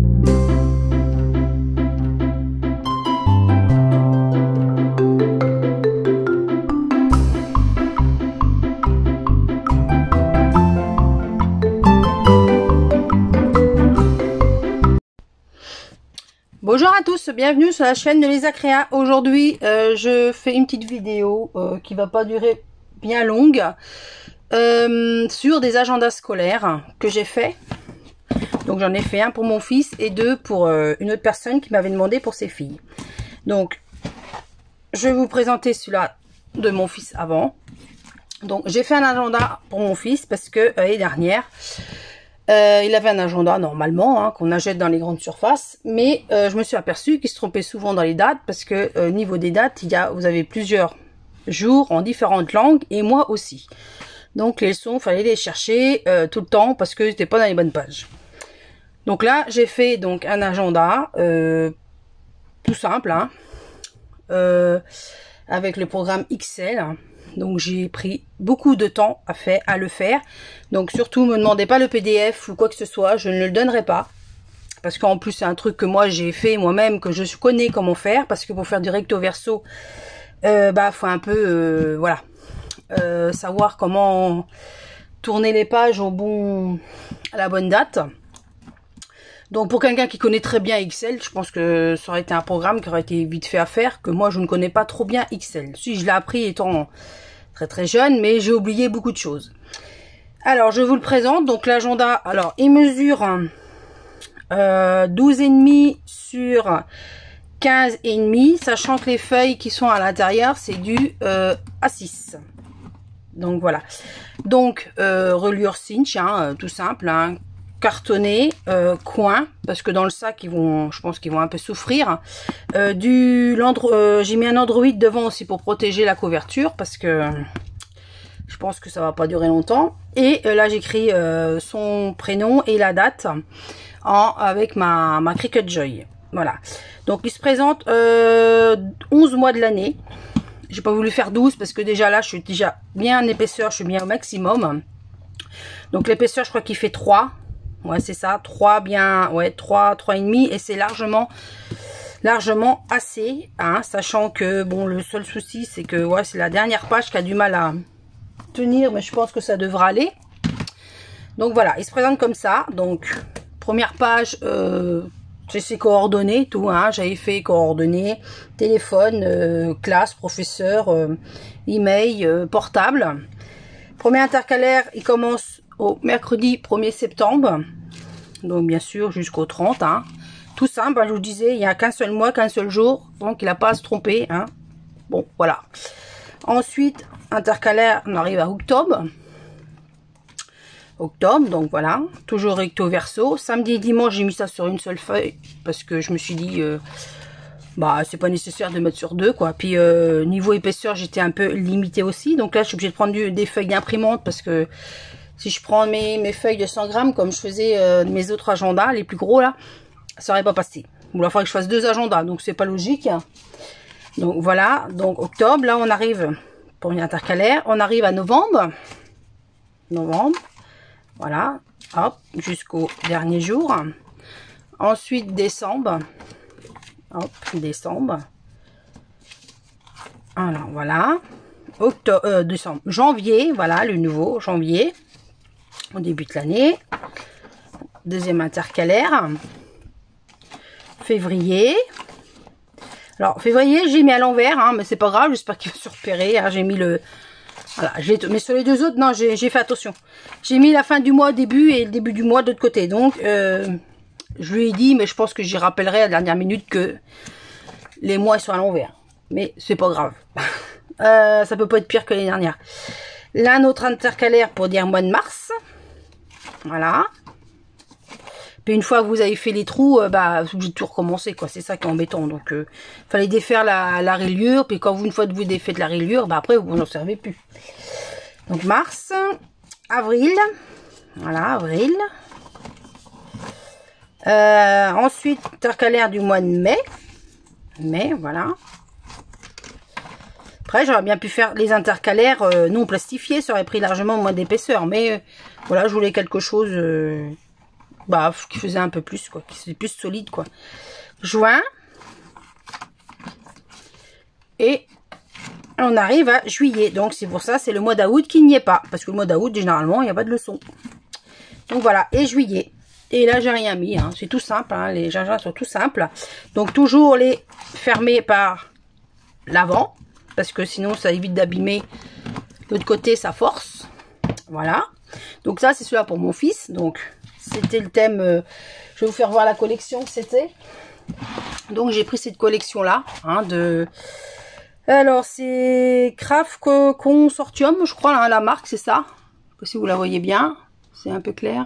Bonjour à tous, bienvenue sur la chaîne de Lisa Créa. Aujourd'hui, je fais une petite vidéo qui va pas durer bien longue sur des agendas scolaires que j'ai fait. Donc j'en ai fait un pour mon fils et deux pour une autre personne qui m'avait demandé pour ses filles. Donc je vais vous présenter celui-là de mon fils avant. Donc j'ai fait un agenda pour mon fils parce que l'année dernière, il avait un agenda normalement qu'on achète dans les grandes surfaces, mais je me suis aperçue qu'il se trompait souvent dans les dates parce que niveau des dates, vous avez plusieurs jours en différentes langues et moi aussi. Donc les leçons, il fallait les chercher tout le temps parce que j'étais pas dans les bonnes pages. Donc là, j'ai fait donc un agenda tout simple avec le programme Excel. Donc j'ai pris beaucoup de temps à le faire. Donc surtout me demandez pas le PDF ou quoi que ce soit, je ne le donnerai pas. Parce qu'en plus c'est un truc que moi j'ai fait moi-même, que je connais comment faire. Parce que pour faire du recto verso, faut un peu savoir comment tourner les pages à la bonne date. Donc pour quelqu'un qui connaît très bien Excel, je pense que ça aurait été un programme qui aurait été vite fait à faire, que moi je ne connais pas trop bien Excel. Si je l'ai appris étant très jeune, mais j'ai oublié beaucoup de choses. Alors je vous le présente, donc l'agenda, alors il mesure 12,5 sur 15,5, sachant que les feuilles qui sont à l'intérieur c'est du A6. Donc voilà. Donc reliure cinch, tout simple, cartonné, coin, parce que dans le sac je pense qu'ils vont un peu souffrir. J'ai mis un Android devant aussi pour protéger la couverture parce que je pense que ça va pas durer longtemps. Et là j'écris son prénom et la date avec ma Cricut Joy. Voilà. Donc il se présente 11 mois de l'année. J'ai pas voulu faire 12 parce que déjà là je suis déjà bien en épaisseur, je suis bien au maximum. Donc l'épaisseur je crois qu'il fait 3. Ouais, c'est ça, 3 bien, ouais, 3,5 et c'est largement assez, sachant que, bon, le seul souci, c'est que, ouais, c'est la dernière page qui a du mal à tenir, mais je pense que ça devra aller. Donc, voilà, il se présente comme ça. Donc, première page, c'est ses coordonnées, tout, j'avais fait coordonnées, téléphone, classe, professeur, email, portable. Premier intercalaire, il commence au mercredi 1er septembre, donc bien sûr jusqu'au 30, tout simple, je vous disais, il n'y a qu'un seul mois, qu'un seul jour, donc il n'a pas à se tromper, bon voilà. Ensuite, intercalaire, on arrive à octobre, donc voilà, toujours recto verso. Samedi et dimanche, j'ai mis ça sur une seule feuille, parce que je me suis dit, c'est pas nécessaire de mettre sur deux, quoi. Puis niveau épaisseur, j'étais un peu limité aussi, donc là je suis obligée de prendre des feuilles d'imprimantes, parce que si je prends mes feuilles de 100 grammes, comme je faisais mes autres agendas, les plus gros là, ça aurait pas passé. Il va falloir que je fasse 2 agendas, donc c'est pas logique. Donc voilà, donc octobre, là on arrive, pour une intercalaire, on arrive à novembre, voilà, hop, jusqu'au dernier jour. Ensuite décembre, hop, décembre. Alors voilà, décembre, janvier, voilà le nouveau, janvier. On débute l'année. Deuxième intercalaire. Février. Alors, février, j'ai mis à l'envers, mais c'est pas grave, j'espère qu'il va se repérer. J'ai mis le... Voilà, mais sur les deux autres, non, j'ai fait attention. J'ai mis la fin du mois au début et le début du mois de l'autre côté. Donc, je lui ai dit, mais je pense que j'y rappellerai à la dernière minute que les mois ils sont à l'envers. Mais c'est pas grave. Ça peut pas être pire que l'année dernière. Là, notre intercalaire pour dire mois de mars. Voilà. Puis une fois que vous avez fait les trous, vous êtes obligé de tout recommencer, quoi. C'est ça qui est embêtant. Donc, fallait défaire la rayure. Puis quand une fois que vous défaites la rayure, après, vous n'en servez plus. Donc, mars, avril. Voilà, avril. Ensuite, intercalaire du mois de mai. Mai, voilà. Après, j'aurais bien pu faire les intercalaires non plastifiés. Ça aurait pris largement moins d'épaisseur. Mais voilà, je voulais quelque chose Bah, qui faisait un peu plus, quoi. Qui faisait plus solide, quoi. Juin. Et on arrive à juillet. Donc, c'est pour ça, c'est le mois d'août qui n'y est pas. Parce que le mois d'août, généralement, il n'y a pas de leçon. Donc, voilà. Et juillet. Et là, j'ai rien mis. Hein. C'est tout simple. Hein. Les gingembre sont tout simples. Donc, toujours les fermer par l'avant. Parce que sinon, ça évite d'abîmer. L'autre côté, ça force. Voilà. Donc, ça, c'est celui-là pour mon fils. Donc, c'était le thème. Je vais vous faire voir la collection que c'était. Donc, j'ai pris cette collection-là. Hein, alors, c'est Craft Consortium, je crois, hein, la marque, c'est ça. Je sais pas si vous la voyez bien. C'est un peu clair.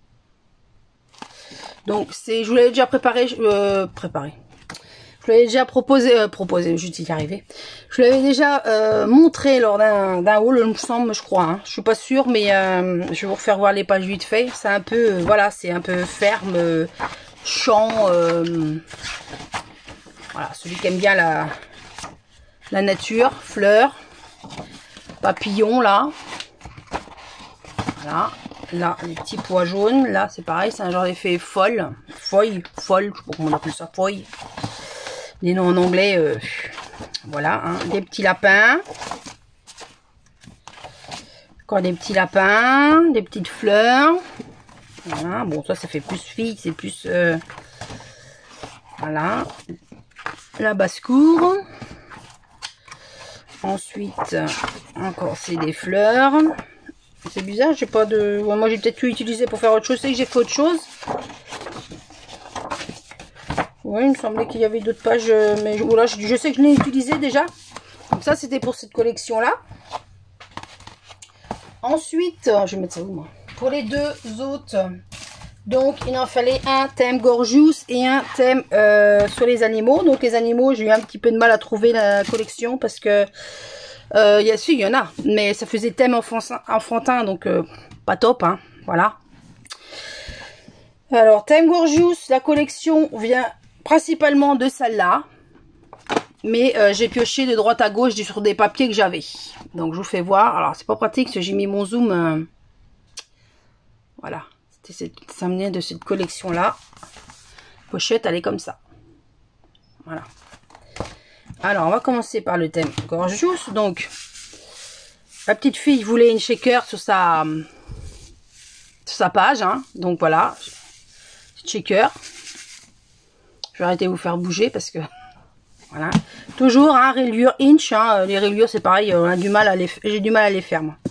Donc, je vous l'avais déjà préparé. Je vous l'avais déjà proposé, je vais y arriver. Je l'avais déjà montré lors d'un haul, il me semble, je crois. Hein. Je suis pas sûre, mais je vais vous refaire voir les pages vite fait. C'est un peu, voilà, c'est un peu ferme, champ. Voilà, celui qui aime bien la nature, fleurs, papillons là. Voilà. Là, les petits pois jaunes. Là, c'est pareil, c'est un genre d'effet folle. Foille, je sais pas comment on appelle ça, foille. Les noms en anglais, voilà, hein. Des petits lapins. Encore des petits lapins, des petites fleurs. Voilà, bon, ça fait plus fille, c'est plus... voilà. La basse-cour. Ensuite, encore, c'est des fleurs. C'est bizarre, j'ai pas de... Bon, moi, j'ai peut-être pu utiliser pour faire autre chose. C'est que j'ai fait autre chose. Oui, il me semblait qu'il y avait d'autres pages, mais voilà, je sais que je l'ai utilisé déjà. Donc ça, c'était pour cette collection-là. Ensuite, je vais mettre ça où, moi? Pour les deux autres, donc il en fallait un thème Gorgeous et un thème sur les animaux. Donc les animaux, j'ai eu un petit peu de mal à trouver la collection parce que il y en a, mais ça faisait thème enfantin, donc pas top, hein, voilà. Alors, thème Gorgeous, la collection vient principalement de celle-là. Mais j'ai pioché de droite à gauche sur des papiers que j'avais. Donc, je vous fais voir. Alors, c'est pas pratique parce que j'ai mis mon zoom. Voilà. Ça me vient de cette collection-là. Pochette, elle est comme ça. Voilà. Alors, on va commencer par le thème Gorgeous. Donc, la petite fille voulait une shaker sur sa page. Hein. Donc, voilà. Shaker. Je vais arrêter de vous faire bouger parce que... Voilà. Toujours, hein, rayures inch. Hein. Les rayures, c'est pareil. On a du mal à j'ai du mal à les faire, moi.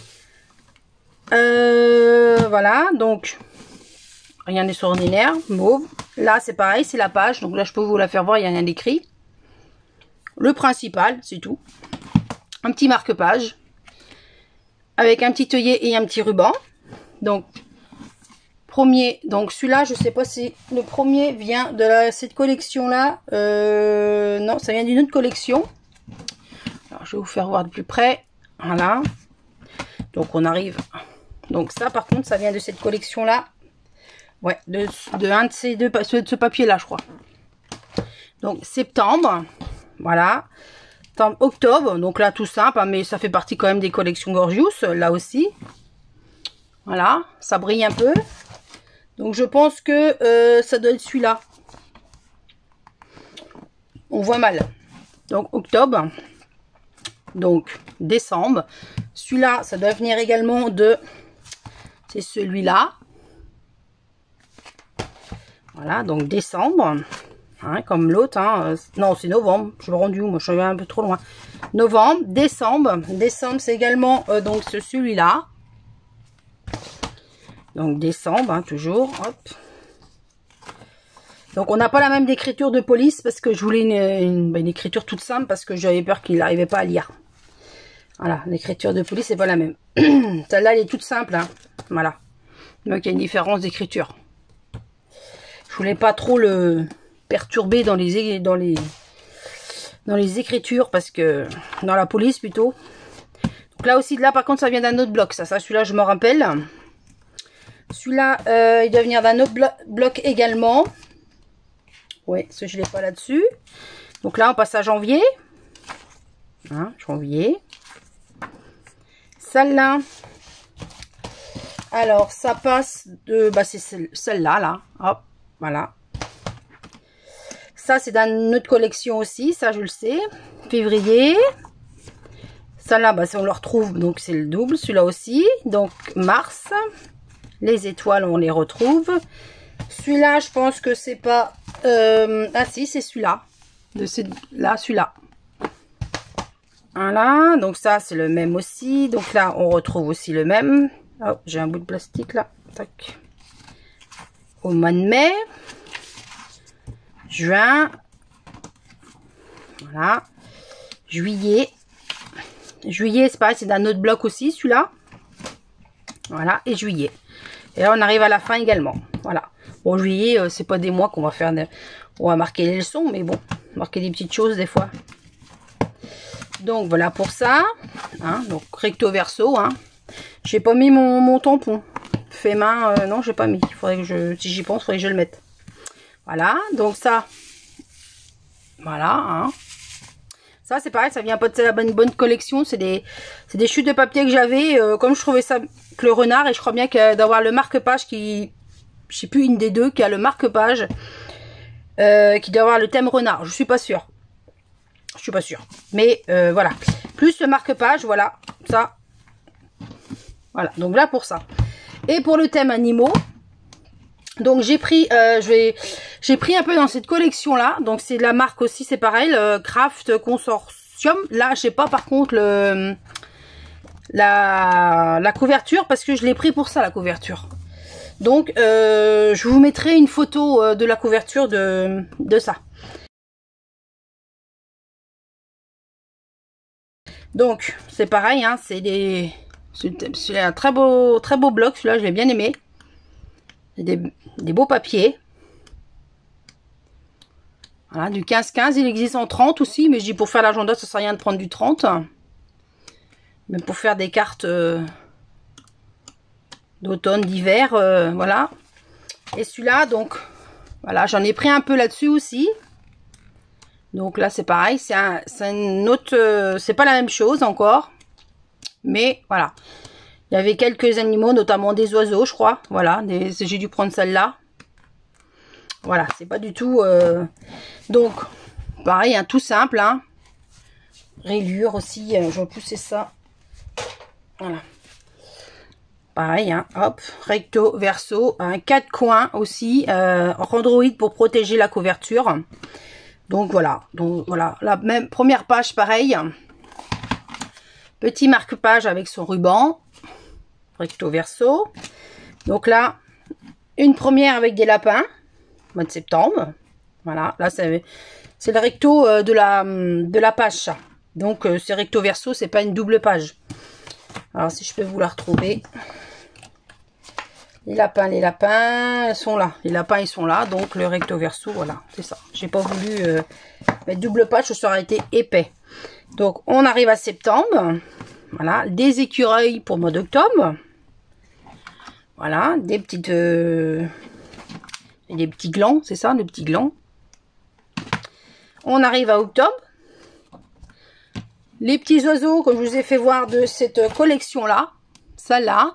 Voilà. Donc, rien d'extraordinaire. Mauve. Là, c'est pareil. C'est la page. Donc là, je peux vous la faire voir. Il n'y a rien d'écrit. Le principal, c'est tout. Un petit marque-page. Avec un petit œillet et un petit ruban. Donc, premier, donc celui-là, je sais pas si le premier vient de cette collection-là. Non, ça vient d'une autre collection. Alors, je vais vous faire voir de plus près. Voilà. Donc, on arrive. Donc, ça, par contre, ça vient de cette collection-là. Ouais, de un de ces deux, de ce papier-là, je crois. Donc, septembre. Voilà. Octobre. Donc, là, tout simple, hein, mais ça fait partie quand même des collections Gorgeous, là aussi. Voilà. Ça brille un peu. Donc, je pense que ça doit être celui-là. On voit mal. Donc, octobre. Donc, décembre. Celui-là, ça doit venir également de... C'est celui-là. Voilà, donc décembre. Hein, comme l'autre. Hein. Non, c'est novembre. Je me rendu où? Moi, je suis un peu trop loin. Novembre, décembre. Décembre, c'est également donc celui-là. Donc décembre, hein, toujours. Hop. Donc on n'a pas la même écriture de police parce que je voulais une écriture toute simple parce que j'avais peur qu'il n'arrivait pas à lire. Voilà, l'écriture de police c'est pas la même. Celle-là elle est toute simple, hein. Voilà. Donc il y a une différence d'écriture. Je voulais pas trop le perturber dans les écritures parce que dans la police plutôt. Donc là aussi, là par contre ça vient d'un autre bloc. Ça celui-là je me rappelle. Celui-là, il doit venir d'un autre bloc également. Ouais, ce je ne l'ai pas là-dessus. Donc là, on passe à janvier. Hein, janvier. Celle-là. Alors, ça passe de... Bah, c'est celle-là, là. Hop, voilà. Ça, c'est dans notre collection aussi. Ça, je le sais. Février. Celle-là, bah, on le retrouve. Donc, c'est le double. Celui-là aussi. Donc, mars. Les étoiles, on les retrouve. Celui-là, je pense que c'est pas... Ah, si, c'est celui-là. Là, celui-là. Voilà. Donc, ça, c'est le même aussi. Donc, là, on retrouve aussi le même. Oh, j'ai un bout de plastique là. Tac. Au mois de mai. Juin. Voilà. Juillet. Juillet, c'est pareil, c'est d'un autre bloc aussi, celui-là. Voilà. Et juillet. Et là, on arrive à la fin également. Voilà. Bon, juillet, c'est pas des mois qu'on va faire. On va marquer les leçons, mais bon, marquer des petites choses des fois. Donc, voilà pour ça. Hein, donc, recto verso, hein. J'ai pas mis mon tampon. Fait main, non, j'ai pas mis. Il faudrait que si j'y pense, il faudrait que je le mette. Voilà, donc ça. Voilà, hein. Ça, c'est pareil, ça vient pas de la bonne collection. C'est des chutes de papier que j'avais. Comme je trouvais ça que le renard, et je crois bien que d'avoir le marque-page qui... Je sais plus, une des deux qui a le marque-page. Qui doit avoir le thème renard. Je suis pas sûre. Je suis pas sûre. Mais voilà. Plus le marque-page, voilà. Ça. Voilà, donc là pour ça. Et pour le thème animaux, donc j'ai pris, j'ai pris un peu dans cette collection là. Donc c'est de la marque aussi, c'est pareil, le Craft Consortium. Là, je sais pas par contre la couverture parce que je l'ai pris pour ça la couverture. Donc je vous mettrai une photo de la couverture de ça. Donc c'est pareil, hein, c'est un très beau bloc, celui-là, je l'ai bien aimé. Des beaux papiers. Voilà, du 15-15, il existe en 30 aussi, mais je dis pour faire l'agenda, ça sert à rien de prendre du 30. Mais pour faire des cartes d'automne, d'hiver, voilà. Et celui-là, donc, voilà, j'en ai pris un peu là-dessus aussi. Donc là, c'est pareil, c'est une autre, c'est pas la même chose encore. Mais voilà, il y avait quelques animaux, notamment des oiseaux, je crois. Voilà, j'ai dû prendre celle-là. Voilà, c'est pas du tout... Donc, pareil, hein, tout simple. Hein. Rayure aussi, je vais pousser ça. Voilà. Pareil, hein, hop, recto, verso. Un 4 coins aussi. Android pour protéger la couverture. Donc voilà, la même première page, pareil. Petit marque-page avec son ruban, recto verso. Donc là, une première avec des lapins, mois de septembre. Voilà, là c'est le recto de la page. Donc c'est recto verso, c'est pas une double page. Alors si je peux vous la retrouver. Les lapins sont là. Les lapins, ils sont là. Donc le recto verso, voilà, c'est ça. J'ai pas voulu mettre double page, ça aurait été épais. Donc, on arrive à septembre. Voilà, des écureuils pour mois d'octobre. Voilà, des petites... des petits glands, c'est ça, des petits glands. On arrive à octobre. Les petits oiseaux, comme je vous ai fait voir de cette collection-là. Celle-là.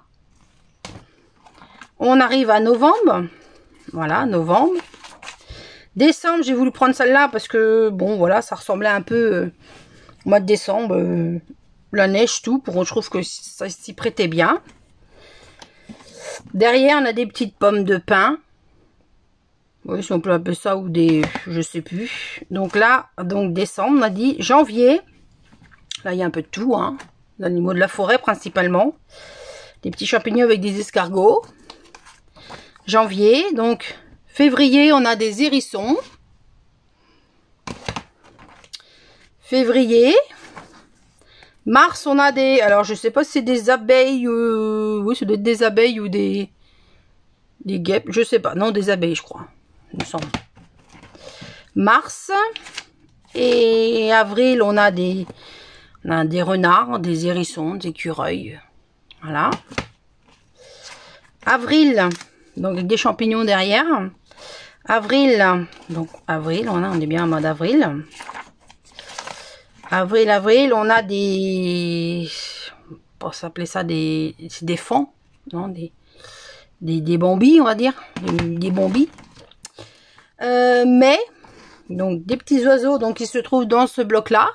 On arrive à novembre. Voilà, novembre. Décembre, j'ai voulu prendre celle-là parce que, bon, voilà, ça ressemblait un peu... au mois de décembre, la neige, tout, je trouve que ça s'y prêtait bien. Derrière, on a des petites pommes de pin. Oui, si on peut appeler ça, ou des... je sais plus. Donc là, donc décembre, on a dit janvier. Là, il y a un peu de tout, hein. L'animaux de la forêt, principalement. Des petits champignons avec des escargots. Janvier, donc février, on a des hérissons. Février. Mars, on a des... Alors, je sais pas si c'est des abeilles... oui, ça doit être des abeilles ou des guêpes. Je sais pas. Non, des abeilles, je crois. Il me semble. Mars. Et avril, on a des renards, des hérissons, des écureuils. Voilà. Avril. Donc, avec des champignons derrière. Avril. Donc, avril, on est bien en mode avril. Avril, on a des... on peut s'appeler ça des fans, non, des bambis, on va dire, des bambis. Mais, donc des petits oiseaux donc qui se trouvent dans ce bloc-là.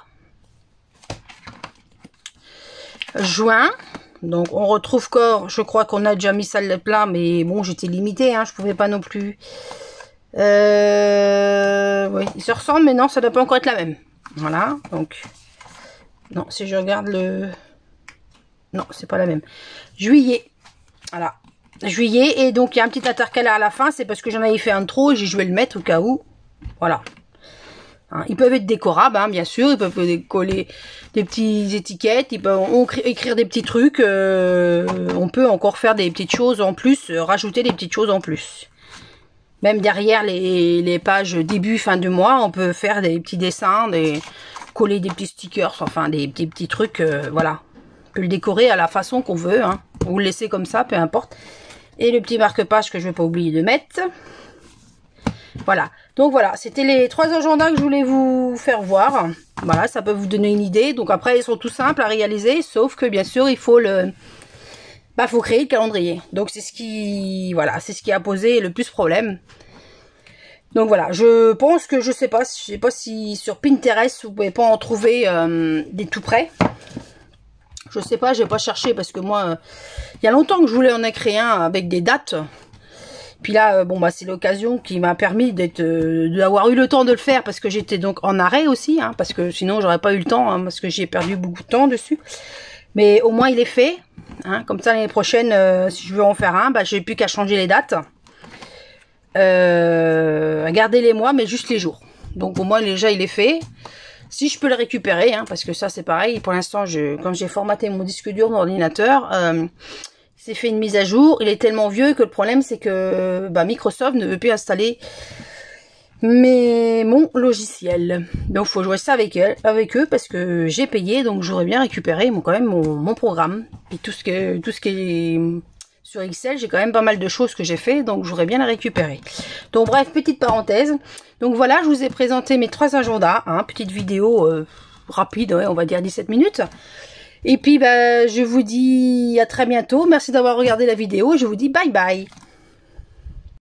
Juin, donc on retrouve corps, je crois qu'on a déjà mis ça le plat, mais bon, j'étais limitée, hein, je pouvais pas non plus. Oui, ils se ressemblent, mais non, ça doit pas encore être la même. Voilà, donc, non, si je regarde le... Non, c'est pas la même. Juillet, voilà. Juillet, et donc il y a un petit intercalaire à la fin, c'est parce que j'en avais fait un de trop, et je vais le mettre au cas où. Voilà. Hein, ils peuvent être décorables, hein, bien sûr, ils peuvent coller des petites étiquettes, ils peuvent écrire des petits trucs, on peut encore faire des petites choses en plus, rajouter des petites choses en plus. Même derrière les pages début, fin du mois, on peut faire des petits dessins, coller des petits stickers, enfin des petits trucs, voilà. On peut le décorer à la façon qu'on veut, hein, ou le laisser comme ça, peu importe. Et le petit marque-page que je ne vais pas oublier de mettre. Voilà, donc voilà, c'était les 3 agendas que je voulais vous faire voir. Voilà, ça peut vous donner une idée. Donc après, ils sont tout simples à réaliser, sauf que bien sûr, il faut faut créer le calendrier. Donc c'est ce qui, voilà, c'est ce qui a posé le plus problème. Donc voilà, je pense que je sais pas si sur Pinterest vous pouvez pas en trouver des tout prêts. Je sais pas, j'ai pas cherché parce que moi, il y a longtemps que je voulais en créer un avec des dates. Puis là, bon bah c'est l'occasion qui m'a permis d'avoir eu le temps de le faire parce que j'étais donc en arrêt aussi, hein, parce que sinon j'aurais pas eu le temps, hein, parce que j'ai perdu beaucoup de temps dessus. Mais au moins il est fait, hein, comme ça l'année prochaine, si je veux en faire un, bah j'ai plus qu'à changer les dates, à garder les mois, mais juste les jours. Donc au moins déjà il est fait. Si je peux le récupérer, hein, parce que ça c'est pareil. Pour l'instant, comme j'ai formaté mon disque dur, mon ordinateur. C'est fait une mise à jour, il est tellement vieux que le problème c'est que Microsoft ne veut plus installer mon logiciel. Donc il faut jouer ça avec eux parce que j'ai payé, donc j'aurais bien récupéré quand même mon programme. Et tout ce qui est sur Excel, j'ai quand même pas mal de choses que j'ai fait, donc j'aurais bien la récupérer. Donc bref, petite parenthèse. Donc voilà, je vous ai présenté mes 3 agendas, hein, petite vidéo rapide, ouais, on va dire 17 minutes. Et puis, je vous dis à très bientôt. Merci d'avoir regardé la vidéo. Je vous dis bye bye.